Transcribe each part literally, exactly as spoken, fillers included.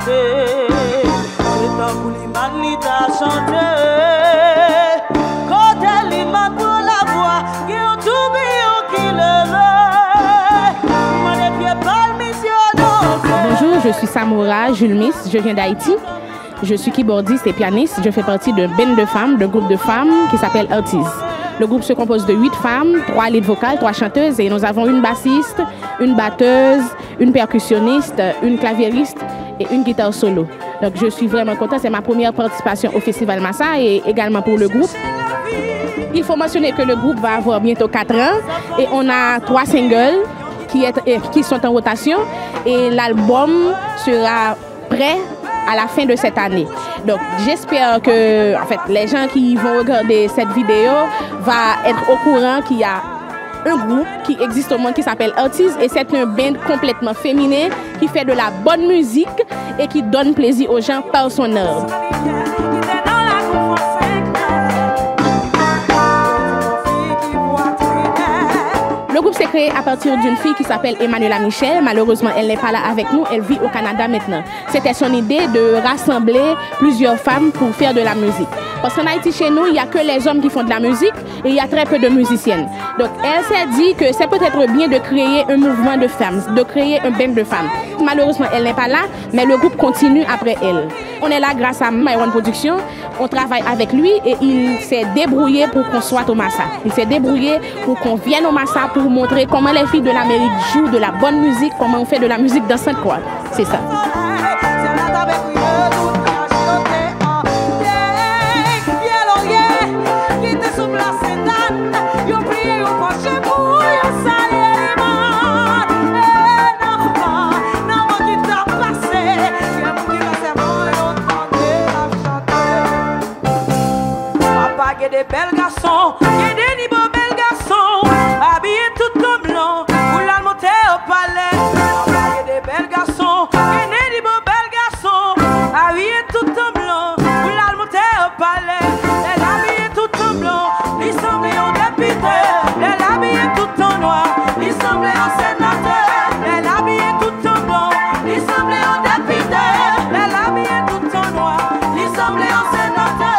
chanter. C'est tant pour l'humanité à chanter. Quand elle y m'a pour la voix, qui ont tout bien qui le veut. Bonjour, je suis Samoura Jules Miss, je viens d'Haïti. Je suis keyboardiste et pianiste. Je fais partie d'un band de femmes, d'un groupe de femmes qui s'appelle Artis. Le groupe se compose de huit femmes, trois lead vocales, trois chanteuses et nous avons une bassiste, une batteuse, une percussionniste, une claviériste et une guitare solo. Donc je suis vraiment contente, c'est ma première participation au Festival Massa et également pour le groupe. Il faut mentionner que le groupe va avoir bientôt quatre ans et on a trois singles qui, est, qui sont en rotation et l'album sera prêt à la fin de cette année. Donc j'espère que en fait, les gens qui vont regarder cette vidéo vont être au courant qu'il y a un groupe qui existe au monde qui s'appelle Artis et c'est un band complètement féminin qui fait de la bonne musique et qui donne plaisir aux gens par son art. Le groupe s'est créé à partir d'une fille qui s'appelle Emmanuela Michel. Malheureusement, elle n'est pas là avec nous. Elle vit au Canada maintenant. C'était son idée de rassembler plusieurs femmes pour faire de la musique. Parce qu'en Haïti, chez nous, il n'y a que les hommes qui font de la musique et il y a très peu de musiciennes. Donc, elle s'est dit que c'est peut-être bien de créer un mouvement de femmes, de créer un band de femmes. Malheureusement, elle n'est pas là, mais le groupe continue après elle. On est là grâce à Myone Production. On travaille avec lui et il s'est débrouillé pour qu'on soit au Massa. Il s'est débrouillé pour qu'on vienne au Massa pour montrer comment les filles de l'Amérique jouent de la bonne musique, comment on fait de la musique dans Sainte-Croix. C'est ça. Des belles garçons, et des niveaux belles garçons, habillés tout en blanc, pour la monter au palais. Et des belles garçons, et des niveaux belles garçons, habillés tout en blanc, pour la monter au palais. Les habillés tout en blanc, ils semblaient en député. Les habillés tout en noir, ils semblaient en sénateur. Les habillés tout en blanc, ils semblaient en député. Les habillés tout en noir, ils semblaient en sénateur.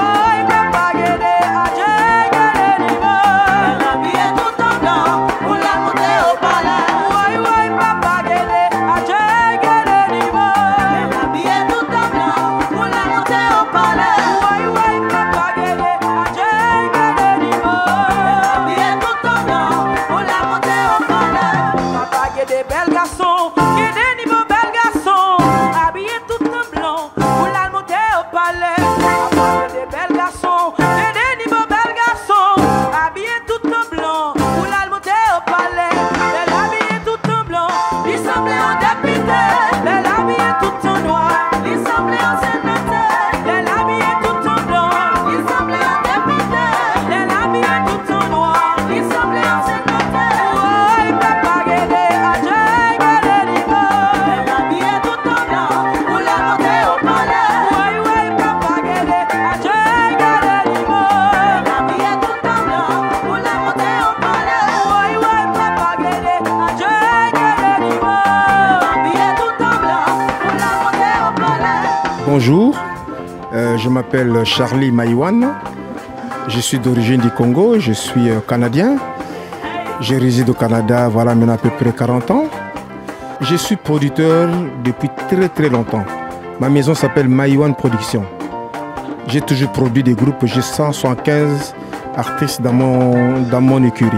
Bonjour, euh, je m'appelle Charlie Myone, je suis d'origine du Congo, je suis euh, canadien, je réside au Canada voilà maintenant à peu près quarante ans. Je suis producteur depuis très très longtemps. Ma maison s'appelle Myone Production. J'ai toujours produit des groupes, j'ai cent soixante-quinze artistes dans mon, dans mon écurie.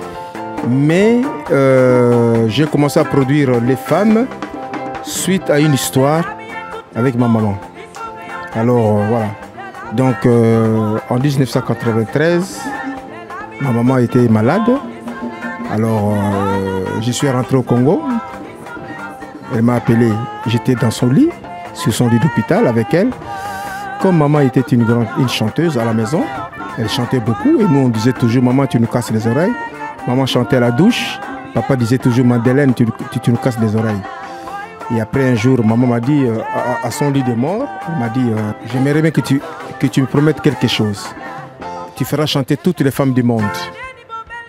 Mais euh, j'ai commencé à produire les femmes suite à une histoire avec ma maman. Alors euh, voilà. Donc euh, en mille neuf cent quatre-vingt-treize, ma maman était malade. Alors euh, je suis rentré au Congo. Elle m'a appelé. J'étais dans son lit, sur son lit d'hôpital avec elle. Comme maman était une grande une chanteuse à la maison, elle chantait beaucoup et nous on disait toujours maman tu nous casses les oreilles. Maman chantait à la douche. Papa disait toujours Madeleine tu, tu, tu nous casses les oreilles. Et après un jour, maman m'a dit, euh, à, à son lit de mort, elle m'a dit, euh, j'aimerais bien que tu, que tu me promettes quelque chose. Tu feras chanter toutes les femmes du monde.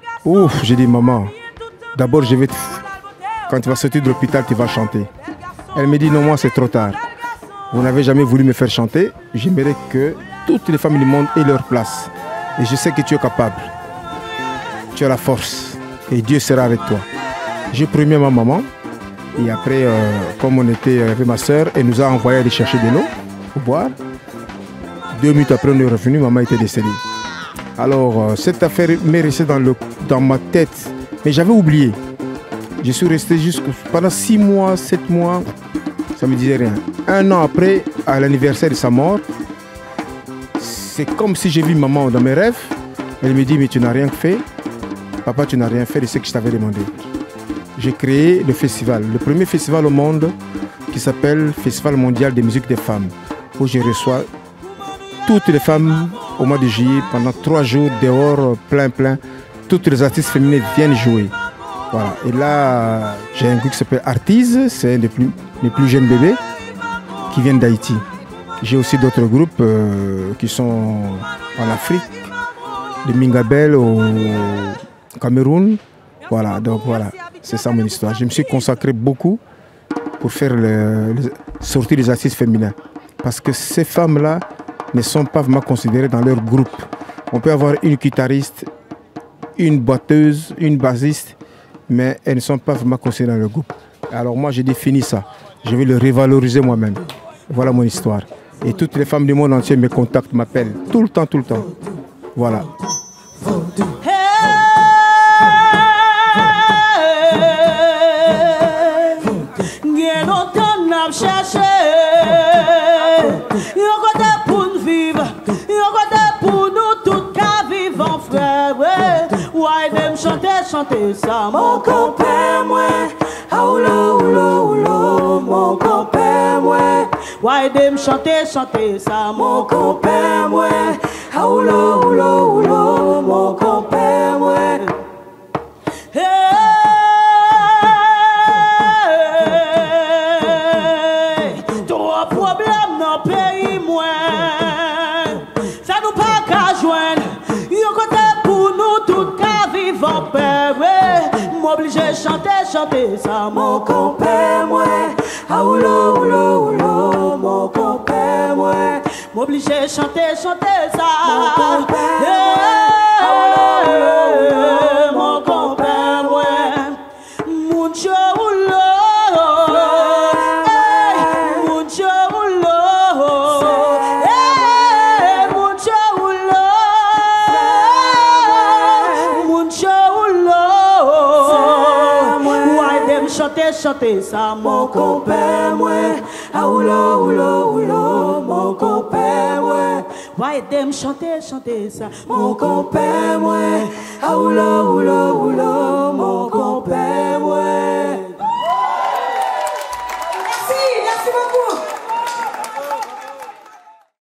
Ouf, j'ai dit, maman, d'abord, je vais te... quand tu vas sortir de l'hôpital, tu vas chanter. Elle me dit non, moi c'est trop tard. Vous n'avez jamais voulu me faire chanter. J'aimerais que toutes les femmes du monde aient leur place. Et je sais que tu es capable. Tu as la force. Et Dieu sera avec toi. J'ai promis à ma maman. Et après, euh, comme on était avec ma soeur, elle nous a envoyé aller chercher de l'eau pour boire. Deux minutes après, on est revenu, maman était décédée. Alors, euh, cette affaire m'est restée dans, le, dans ma tête. Mais j'avais oublié. Je suis resté jusqu'à pendant six mois, sept mois. Ça ne me disait rien. Un an après, à l'anniversaire de sa mort, c'est comme si j'ai vu maman dans mes rêves. Elle me dit, mais tu n'as rien fait. Papa, tu n'as rien fait de ce que je t'avais demandé. J'ai créé le festival, le premier festival au monde qui s'appelle Festival mondial de musique des femmes, où je reçois toutes les femmes au mois de juillet, pendant trois jours, dehors, plein, plein. Toutes les artistes féminines viennent jouer. Voilà. Et là, j'ai un groupe qui s'appelle Artise, c'est un des plus, les plus jeunes bébés qui viennent d'Haïti. J'ai aussi d'autres groupes euh, qui sont en Afrique, de Mingabel au Cameroun. Voilà, donc voilà, c'est ça mon histoire. Je me suis consacré beaucoup pour faire le, le, sortir les artistes féminins. Parce que ces femmes-là ne sont pas vraiment considérées dans leur groupe. On peut avoir une guitariste, une batteuse, une bassiste, mais elles ne sont pas vraiment considérées dans le groupe. Alors moi, j'ai défini ça. Je vais le revaloriser moi-même. Voilà mon histoire. Et toutes les femmes du monde entier me contactent, m'appellent tout le temps, tout le temps. Voilà. Chanter, chanter ça, mon compère, moi. Aoulo, oulo, oulo, mon compère, moi. Why them chanter, chanter ça, mon compère, moi. Aoulo, oulo, oulo, mon compère, moi. Hey, trois problèmes dans le pays, moi. Ça nous pas qu'à joindre. Yon côté pour nous tout qu'à vivre père. M'obligé chanter, chanter ça, mon compère, moi. Aoulo, oulo, oulo, mon compère, moi. M'obligé chanter, chanter ça, mon compère, hey, mon compère, moi. Mon Dieu, oulo, hey, mon Dieu, oulo, hey, mon Dieu, oulo, mon Dieu, oulo. Why them chanter, chanter ça, mon compère, moi. Aoulo, oulo, oulo, mon compère, moi. Why them chanter, chanter ça, mon compère, moi. Aoulo, oulo, oulo, mon